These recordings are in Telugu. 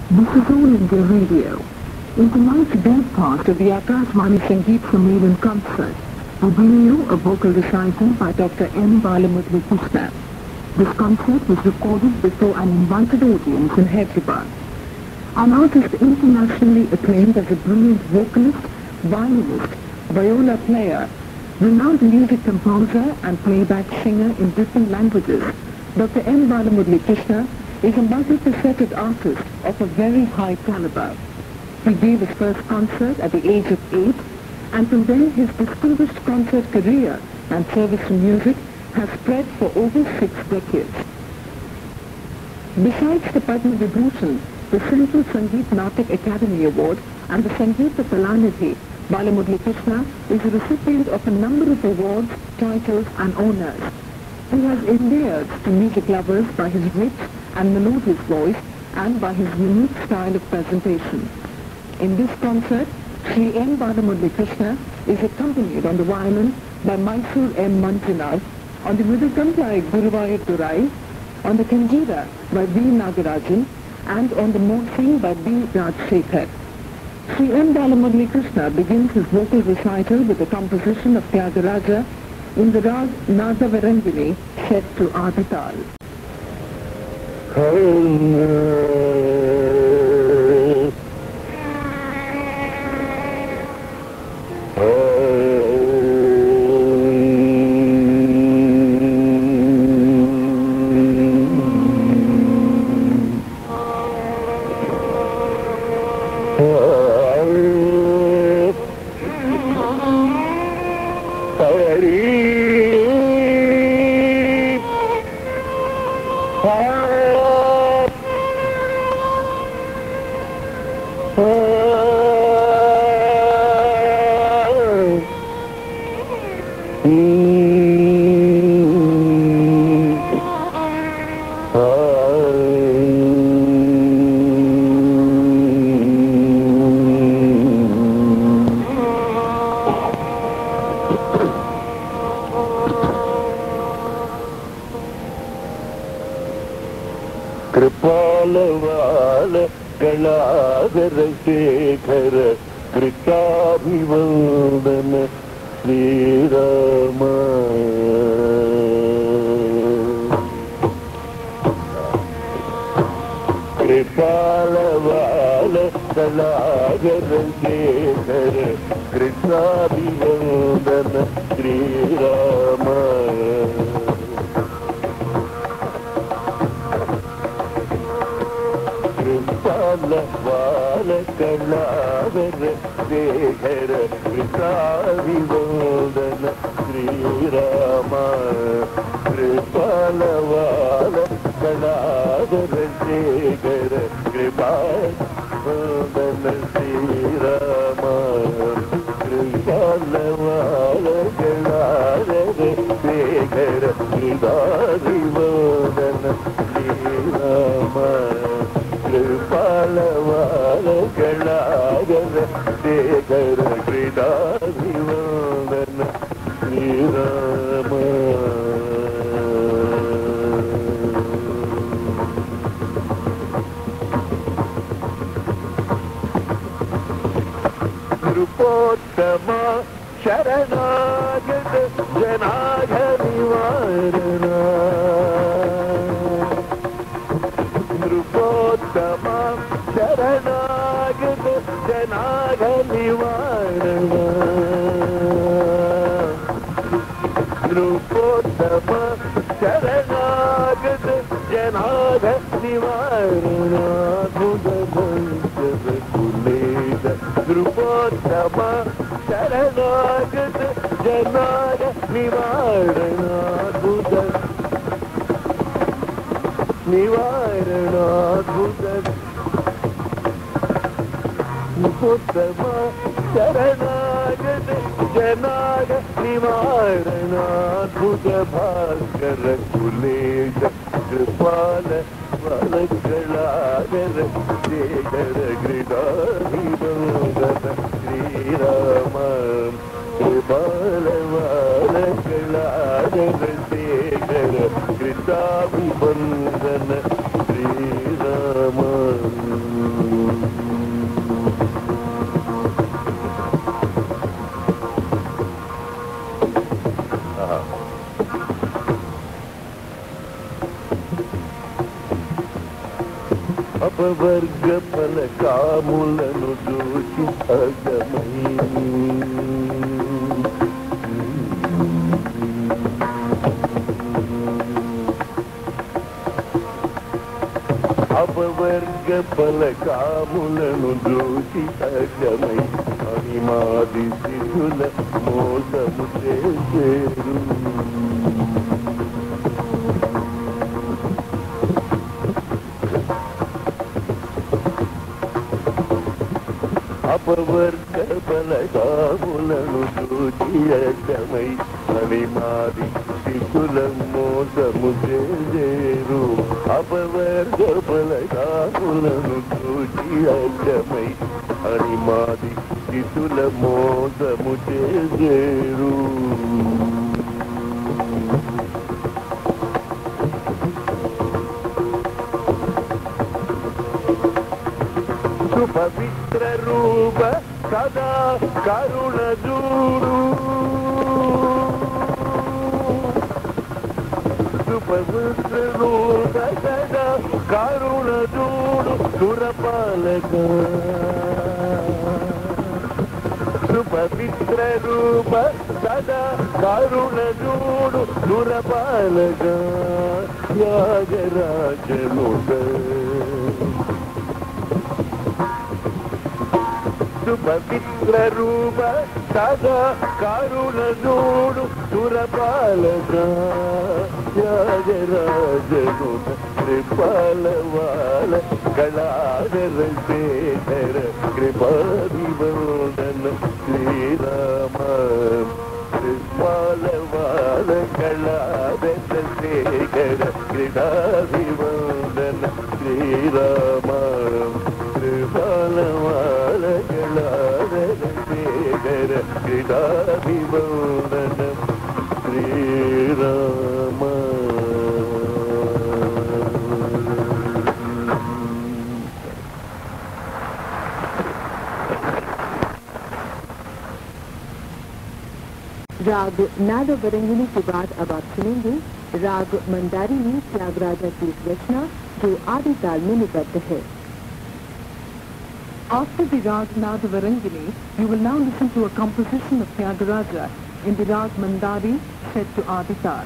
This is All India Radio. In tonight's broadcast of the Akashvani Sangeet Sammelan concert, we bring you a vocal recital by Dr. M. Balamuralikrishna. This concert was recorded before an invited audience in Hyderabad. An artist internationally acclaimed as a brilliant vocalist, violinist, viola player, renowned music composer and playback singer in different languages, Dr. M. Balamuralikrishna is a multifaceted artist of a very high caliber. He gave his first concert at the age of 8, and from then his distinguished concert career and service to music has spread for over 6 decades. Besides the Padma Vibhushan, the Central Sangeet Natak Academy Award and the Sangeet Kalanidhi, Balamuralikrishna is a recipient of a number of awards, titles and honors. He has endeared to music lovers by his rich and melodious voice and by his unique style of presentation. In this concert, Sreeram Balamuralikrishna is accompanied on the violin by Mysore M Manjunath, on the mridangam by Guruvayur Dorai, on the kanjira by V Nagarajan, and on the morsing by B Rajashekar. Sreeram Balamuralikrishna begins his vocal recital with a composition of Thyagaraja in the rag Nadavarangini set to Adital. Krpalavala Rajashekar Krpalavala Sreeram Krpalavala Rajashekar Krpalavala Sreeram Krpalavala Rajashekar Krpalavala Sreeram Krpalavala Rajashekar Krpalavala Sreeram Krpalavala Rajashekar Krpalavala Sreeram Krpalavala Rajashekar Krpalavala Sreeram Nrupottama Sharanagata Janaga Nivarana Nrupottama Sharanagata Janaga Nivarana Nrupottama Sharanagata Janaga Nivarana Bhudabhansava Kuleda Nrupottama Sharanagata Janaga Nivarana Nivarana Nrupottama Sharanagata Janaga Nivarana Bhudabhaskara Kuleda Krpalavala Rajashekar Krpalavala Sreeram Krpalavala Rajashekar Krpalavala Sreeram అపవర్గ ఫలకాములను దూచి అగమై అపవర్గ ఫలకాములను దూచి అగమై అనిమాది సిద్ధుల మోసము చేసేరు అపవర్గ ఫలకాములను దూచి అగమై అనిమాది సిద్ధుల మోసము చేసేరు అపవర్గ ఫలకాములను దూచి అగమై అనిమాది సిద్ధుల మోసము చేసేరు సుపవిత్ర రూప సదా కరుణ చూడు సుపవిత్ర రూప సదా కరుణ చూడు సురపాలక సుపవిత్ర రూప సదా కరుణ చూడు సురపాలక త్యాగరాజనుడ సుపవిత్ర రూప సదా కరుణ చూడు సురపాలక త్యాగరాజనుడ కృపాలవాల కళాధర శేఖర కృపాభివందన శ్రీరామ కృపాలవాల కళాధర శేఖర కృపాభివందన శ్రీరామ కృపాలవాల కళాధర శేఖర కృపాభివందన శ్రీరామ राग नादवरंगिनी के बाद अब आप सुनेंगे राग मंदारी में त्यागराजा की एक रचना जो आदि ताल में निबद्ध है। After the rag Nadavarangini, you will now listen to a composition of Thyagaraja in the rag Mandari set to Adi Tal.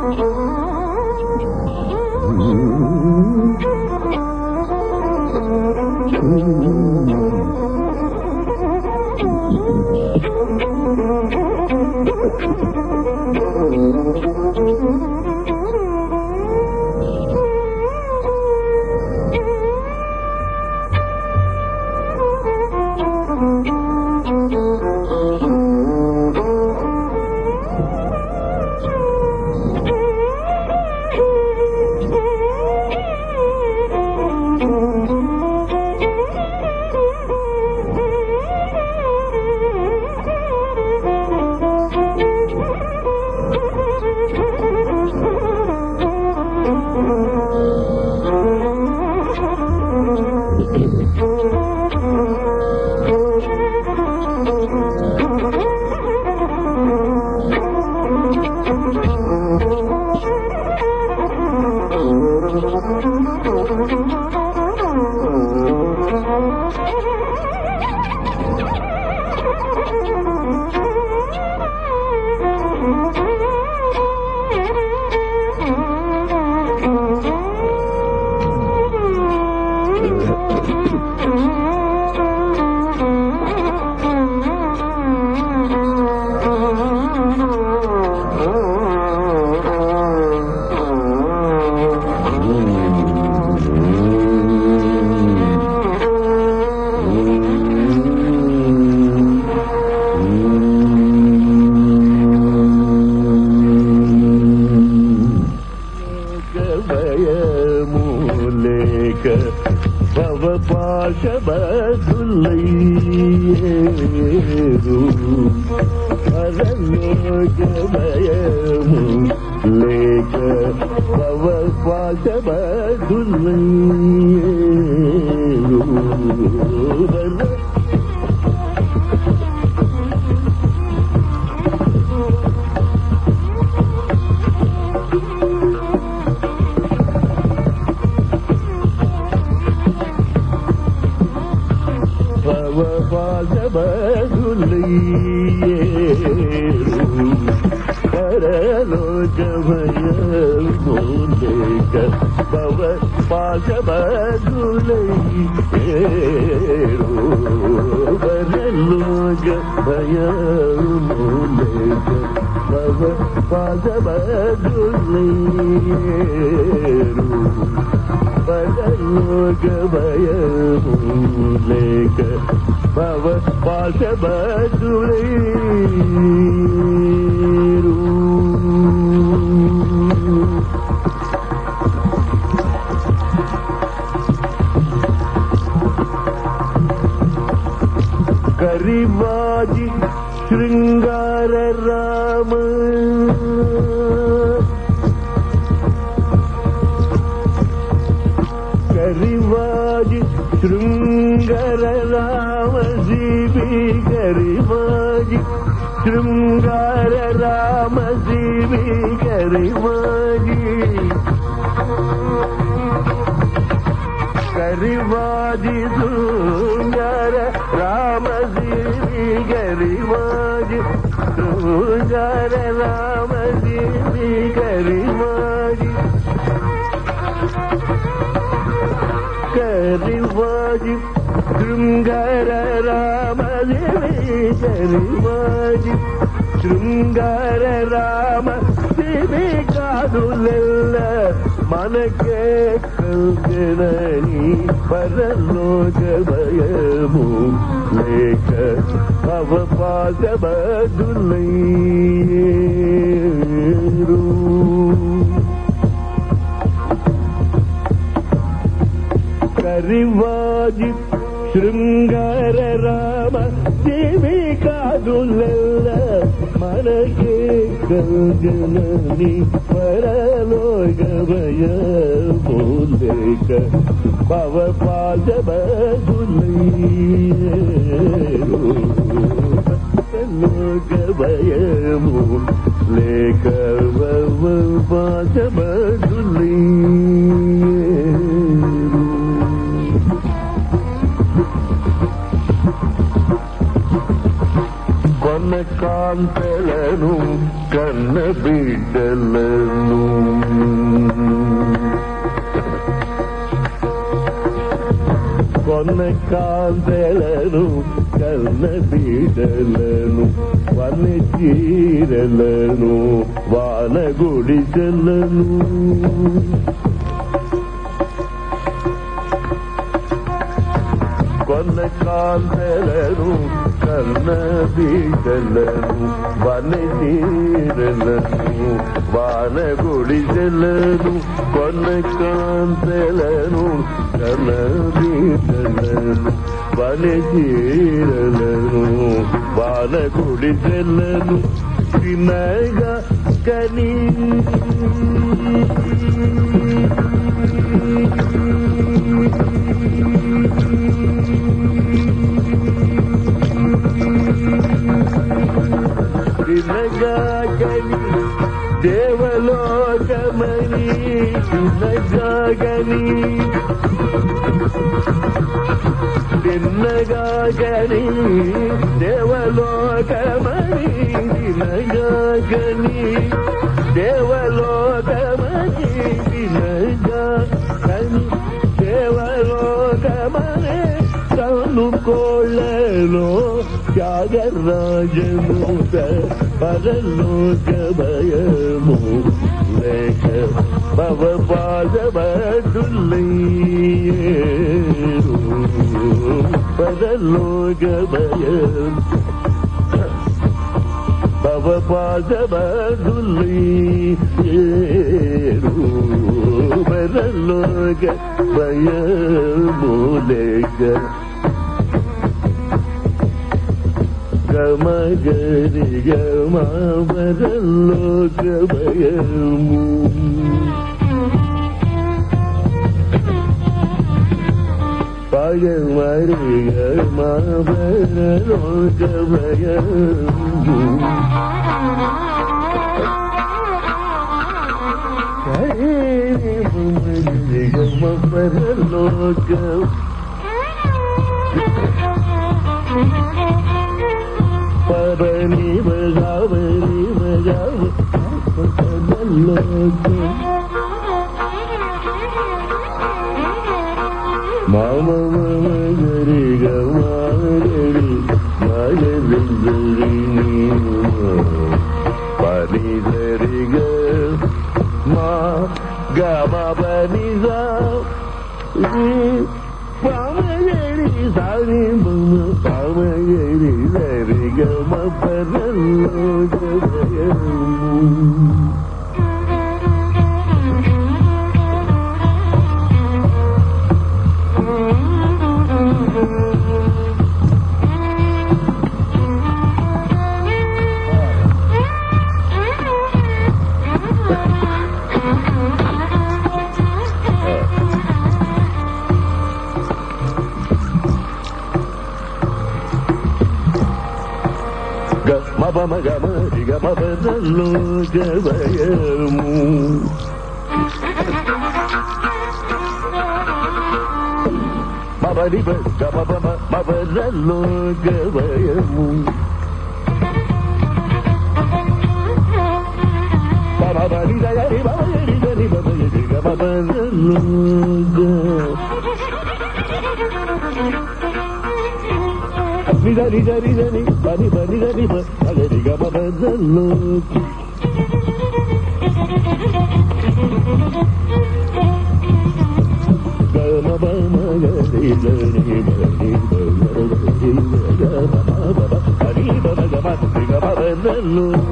కొన కాంతలను కన్న బిడ్డలను కొన్న కాంతలను కన్న బిడ్డలను వన చీరలను వాన గుడిసెలను కొన్న కాంతలను కన్న బిడ్డలను వన చీరలను వాన గుడిసెలను కొన్న కాంతలను కన్న బిడ్డలను వన చీరలను వాన గుడిసెలను తినగా కని తినగాగని దేవలోకమని తినగాగని తిన్నగాగని దేవలోకమని తినగాగని దేవలోకమని తినగాగని దేవలోకమని కనుకోళ్ళలో త్యాగరాజను పరలోక భయము లేక భవపాదమధుల్లయ్యేరు పరలోక భయం భవపాదమధుల్లయ్యేరు పరలోక భయము లేక గమగరి గమవరలోక భయము పగమరి గమవరలోక భయము గమరి గమవరలోక పవని భగవని భగవ మామ గరి గరి మగరి పని గరి మా గమ పని పామగరి సారి బొమ్మ పామగరి సరి గమ పరలోక భయము మమ గమ గమ పరలోక భయము మబరి గమ మబరలోక భయము బరి గరి బరి గరి బరి గమ పరలోక నిజరి జరి జని బని బని గని బరి గమ పరలోక గమ బమ గరి జని బని బరి గమ బమ హరి బమ గమ గమ పరలోక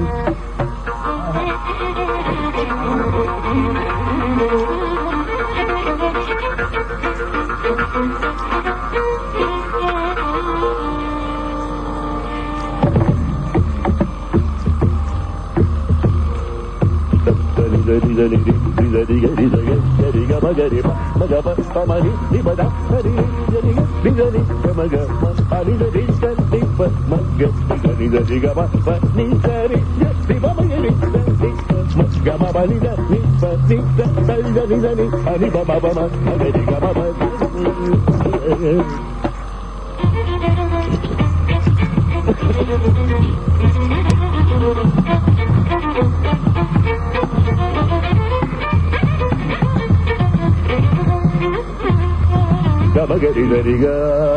Gabagari-gari-ga.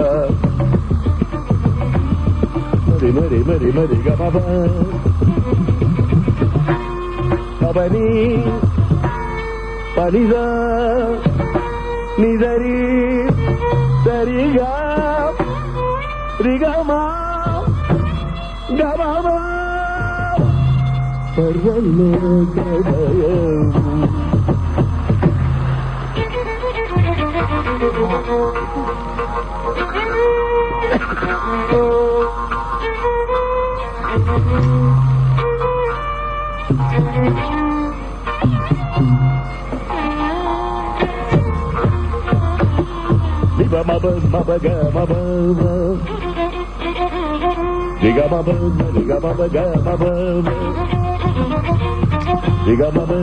Mari-mari-mari-mari-ga-ba-ba. Babani, paniza, nidari, dariga, rigama, gababa, Paraloka Bhayamuleka. Diga maba ga maba, diga maba ga maba, diga maba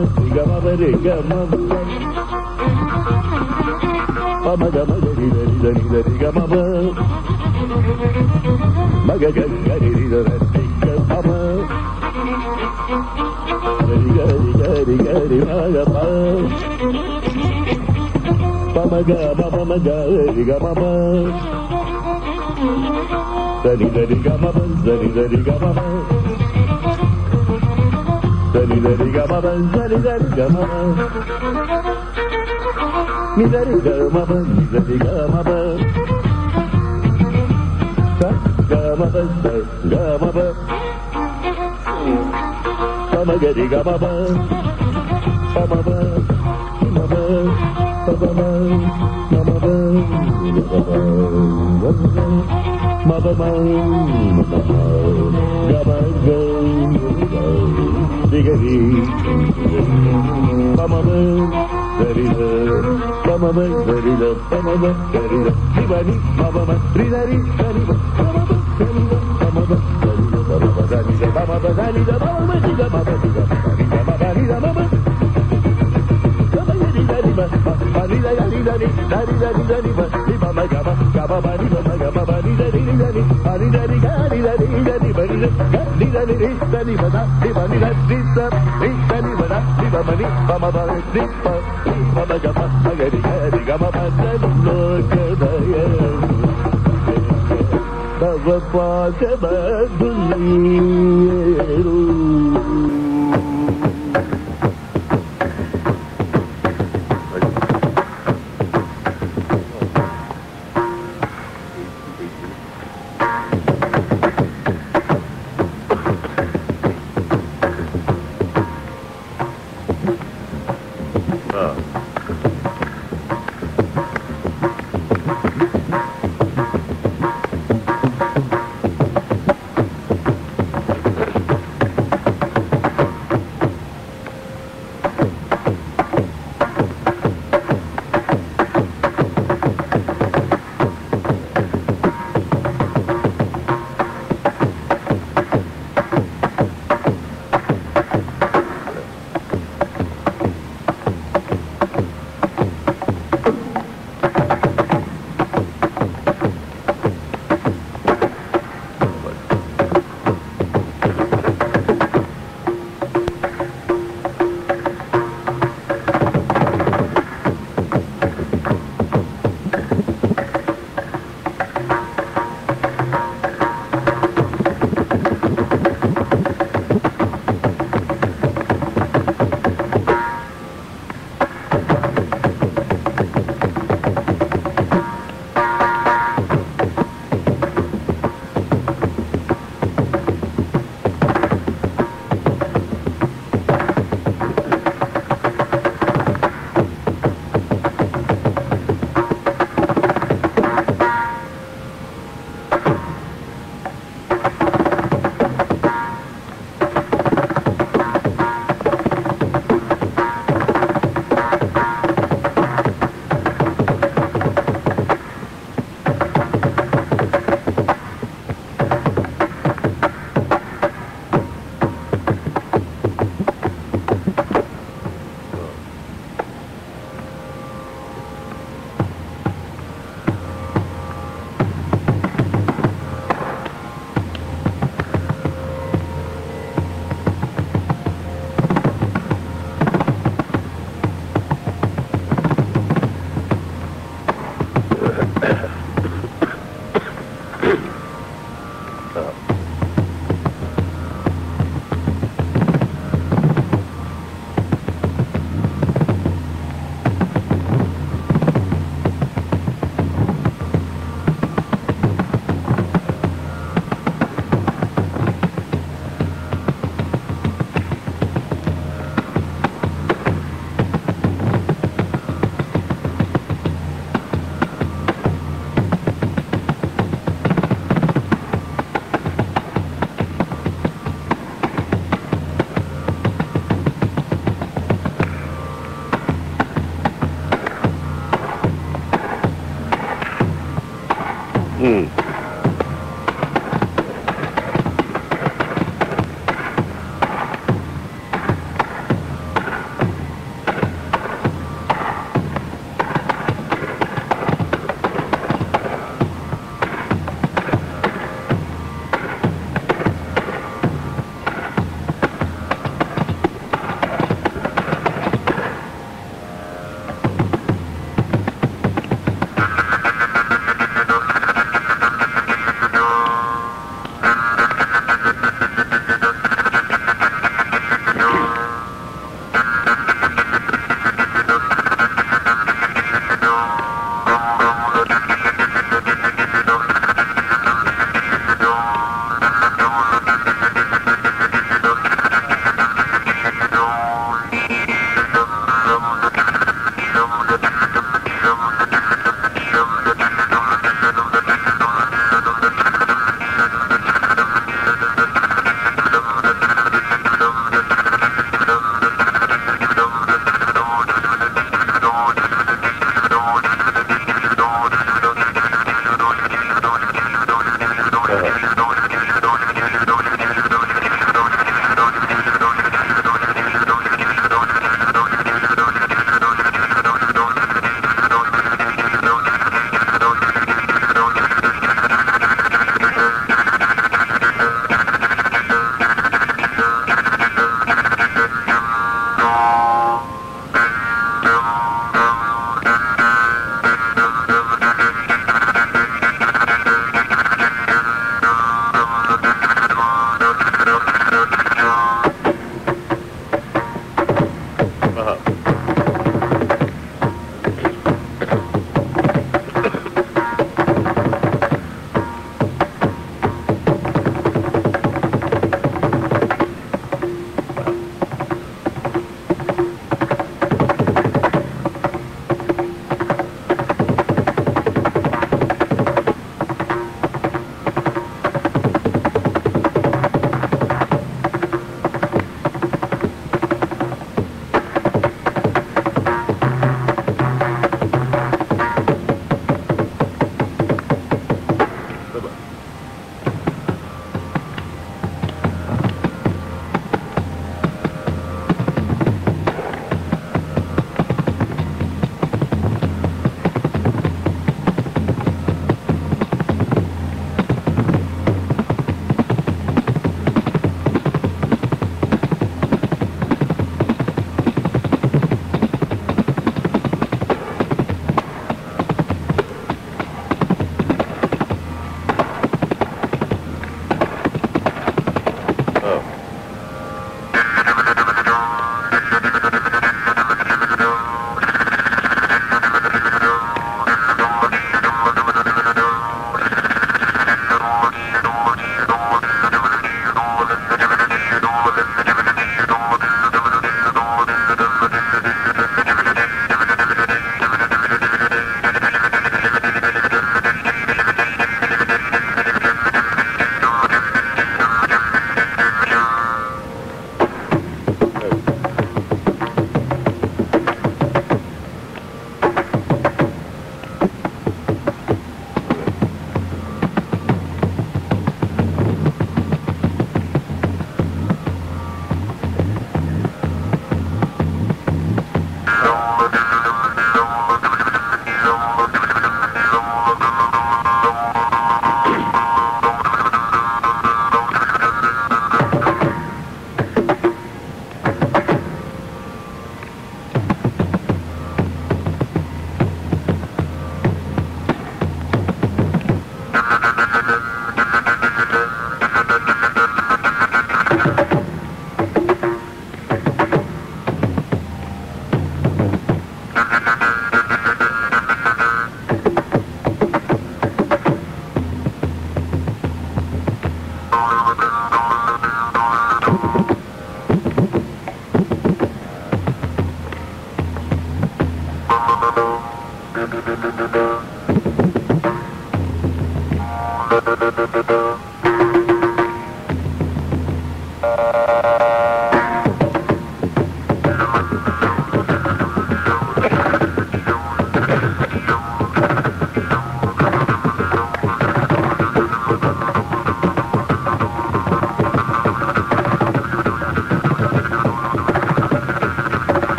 maga maga diga maba, maga ga diga maba, diga maga pa. Pamaga, mama, maga, diga mama. Diga mama, diga mama. Diga mama, diga mama. Diga mama, diga mama. Diga mama. Pamaga, diga mama. Pamaga, mama.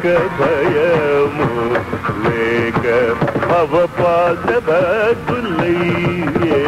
భయము లేక అవపాదభక్తులయ్యే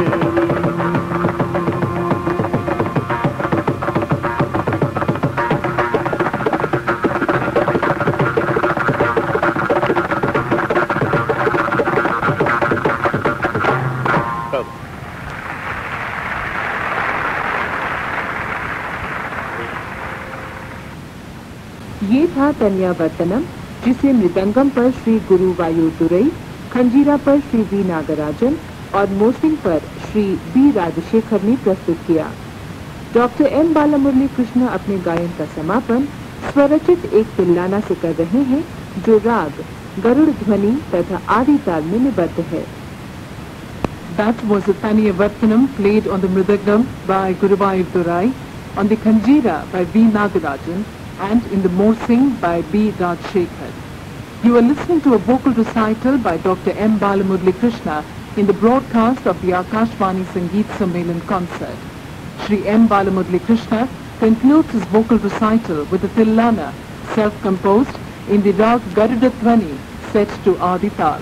ये था तन्यावर्तनम, जिसे मृदंगम पर श्री गुरुवायूर दुरई, खंजीरा पर श्री वी नागराजन और मोर्सिंग पर श्री बी राजशेखर ने प्रस्तुत किया। डॉक्टर एम बालामुरली कृष्ण अपने गायन का समापन स्वरचित एक तिल्लाना से कर रहे हैं, जो राग गरुड़ध्वनि तथा आदि ताल में निबद्ध है। That was the Taniyavartanam played on the mridangam by Guruvayur Dorai, on the kanjira by V. Nagarajan, and in the morsing by B. Rajashekar. You are listening to a vocal recital by Dr. M. Balamuralikrishna in the broadcast of the Akashvani Sangeet Sammelan concert. Shri M. Balamuralikrishna concludes his vocal recital with a Thillana, self-composed in the rag Garudadhwani, set to Adi Tal.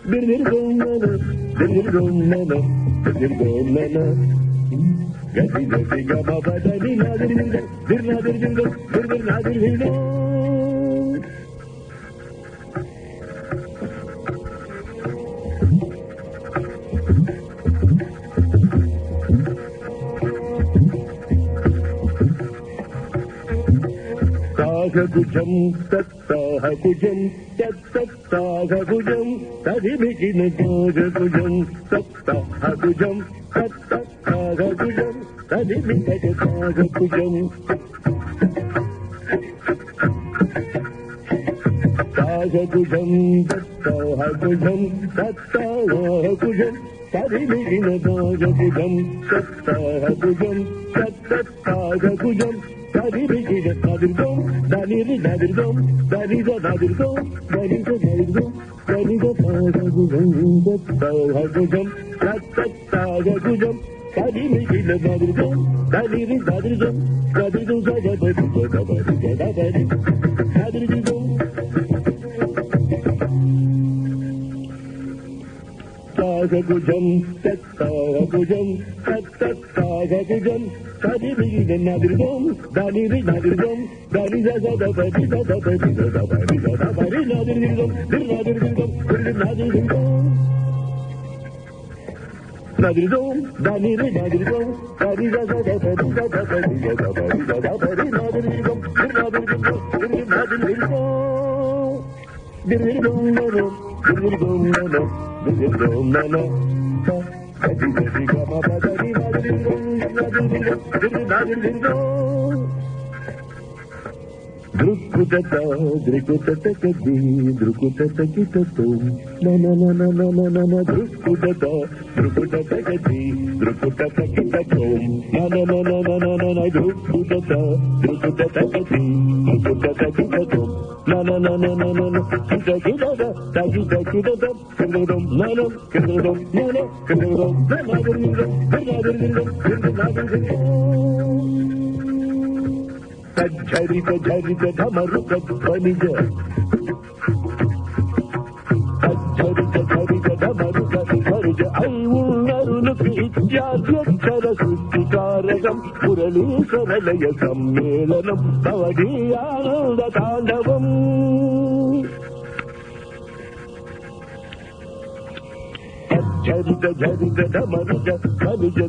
Kujam tattaha kujam tattaha kujam tadibikina kujam tattaha kujam tattaha kujam tadibikina kujam taha kujam tattaha kujam tattaha kujam tadibikina kujam tattaha kujam tattaha kujam Nadirigida, nadirgom, daniri, nadirgom, danida, nadirgom, danida, nadirgom, danida, tahagujam, tattatahagujam, nadirigida, nadirgom, daniri, nadirgom, nadidu, zadabadi, zadabadi, zadabadi, nadirigom. Tahagujam, tatahagujam, tattatahagujam, Nadirigida, nadirgom, daniri, nadirgom, danida, zadabadi, zadabadi, zadabadi, zadabadi, nadirigom, nadirigom, nadirigom. Nadirgom, daniri, nadirgom, danida, zadabadi, zadabadi, zadabadi, zadabadi, nadirigom, nadirigom, nadirigom. Dirigom, nano, dirigom, nano, dirigom, nano. Drukutata, drukutata kadi, drukutata kitatum, na na na na na na na na, drukutata, drukutata kadi, drukutata kitatum, na na na na na na na na, drukutata, drukutata kadi, drukutata kitatum, na na na na na na na, kita kita tagi tagi kita, kendom na na, kendom na na, kendom na na kendom, na na kendom. Kajharita jarita dhamaruka dhanija. Kajharita jarita dhamaruka dhanija. Aivunaruluki ityadhyakshara srishtikaragam murali saralaya sammelanam bhavadi ananda tandavam. Kajharita jarita dhamaruka dhanija.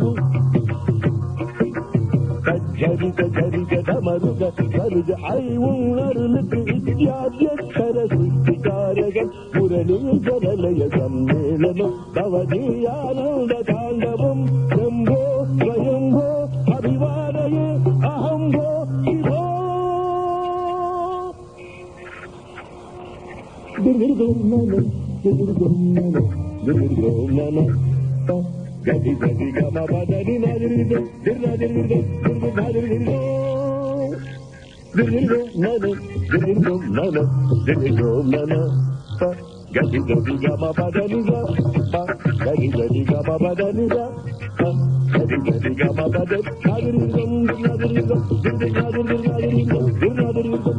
Kajharita jarita dhamaruka dhanija. Aivunaruluki ityadhyakshara srishtikaragam murali saralaya sammelanam bhavadi ananda tandavam. Shambho swayambho abhivadaye ahambo shivo. Dirgom nana, dirgom nana, dirgom nana. Gadi gadi gama badani nadirgom, dirnadirgom, dirnadirgom. Dirgom nana, dirgom nana, dirgom nana. Gadi gadi gama badani ga, gadi gadi gama badani ga. Gadi gadi gama badani nadirgom, dirnadirgom, dirnadirgom, dirnadirgom,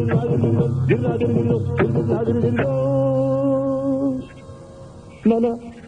dirnadirgom, dirnadirgom, dirnadirgom. Nana.